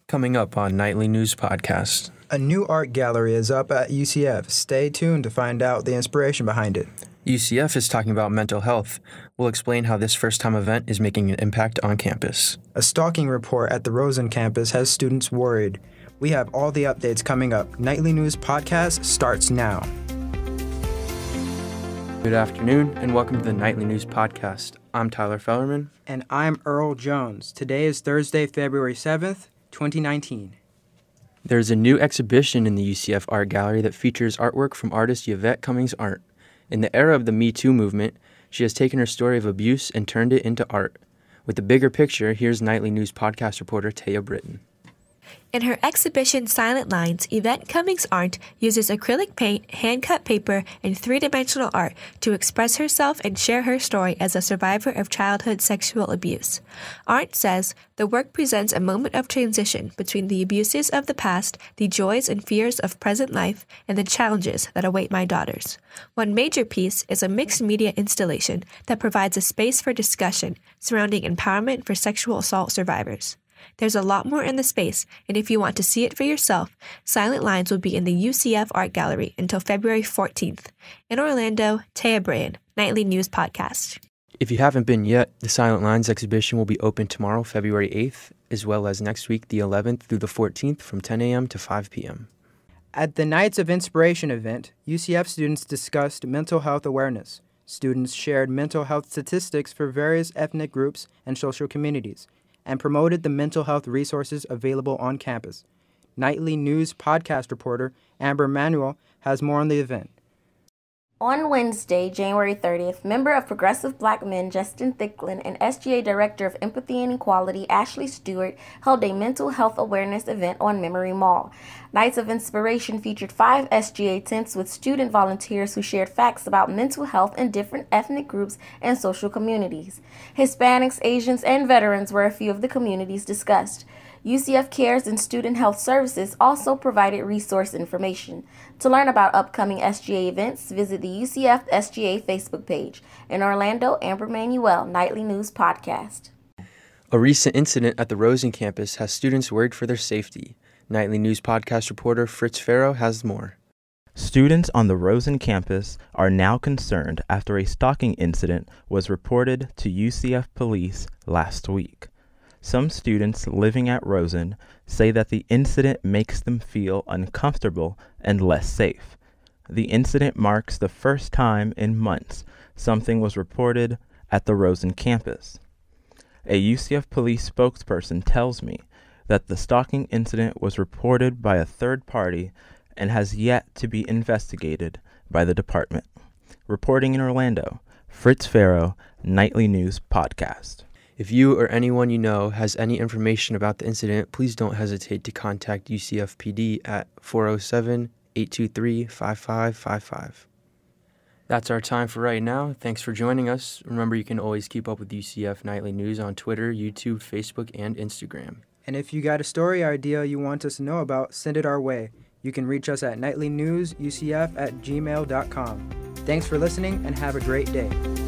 Coming up on Nightly News Podcast. A new art gallery is up at UCF. Stay tuned to find out the inspiration behind it. UCF is talking about mental health. We'll explain how this first-time event is making an impact on campus. A stalking report at the Rosen campus has students worried. We have all the updates coming up. Nightly News Podcast starts now. Good afternoon, and welcome to the Nightly News Podcast. I'm Tyler Fellerman. And I'm Earl Jones. Today is Thursday, February 7th, 2019. There's a new exhibition in the UCF Art Gallery that features artwork from artist Yvette Cummings Art. In the era of the Me Too movement, she has taken her story of abuse and turned it into art. With the bigger picture, here's Nightly News Podcast reporter Taya Britton. In her exhibition Silent Lines, Yvette Cummings Art uses acrylic paint, hand-cut paper, and three-dimensional art to express herself and share her story as a survivor of childhood sexual abuse. Art says, the work presents a moment of transition between the abuses of the past, the joys and fears of present life, and the challenges that await my daughters. One major piece is a mixed media installation that provides a space for discussion surrounding empowerment for sexual assault survivors. There's a lot more in the space, and if you want to see it for yourself, Silent Lines will be in the UCF Art Gallery until February 14th. In Orlando, Taya Britton, Nightly News Podcast. If you haven't been yet, the Silent Lines exhibition will be open tomorrow, February 8th, as well as next week, the 11th through the 14th from 10 a.m. to 5 p.m. At the Nights of Inspiration event, UCF students discussed mental health awareness. Students shared mental health statistics for various ethnic groups and social communities, and promoted the mental health resources available on campus. Nightly News Podcast reporter Amber Manuel has more on the event. On Wednesday, January 30th, member of Progressive Black Men Justin Thicklin and SGA Director of Empathy and Equality Ashley Stewart held a mental health awareness event on Memory Mall. Nights of Inspiration featured 5 SGA tents with student volunteers who shared facts about mental health in different ethnic groups and social communities. Hispanics, Asians, and veterans were a few of the communities discussed. UCF Cares and Student Health Services also provided resource information. To learn about upcoming SGA events, visit the UCF SGA Facebook page. In Orlando, Amber Manuel, Nightly News Podcast. A recent incident at the Rosen campus has students worried for their safety. Nightly News Podcast reporter Fritz Farrow has more. Students on the Rosen campus are now concerned after a stalking incident was reported to UCF police last week. Some students living at Rosen say that the incident makes them feel uncomfortable and less safe. The incident marks the first time in months something was reported at the Rosen campus. A UCF police spokesperson tells me that the stalking incident was reported by a third party and has yet to be investigated by the department. Reporting in Orlando, Fritz Farrow, Nightly News Podcast. If you or anyone you know has any information about the incident, please don't hesitate to contact UCF PD at 407-823-5555. That's our time for right now. Thanks for joining us. Remember, you can always keep up with UCF Nightly News on Twitter, YouTube, Facebook, and Instagram. And if you got a story or idea you want us to know about, send it our way. You can reach us at nightlynewsucf@gmail.com. Thanks for listening and have a great day.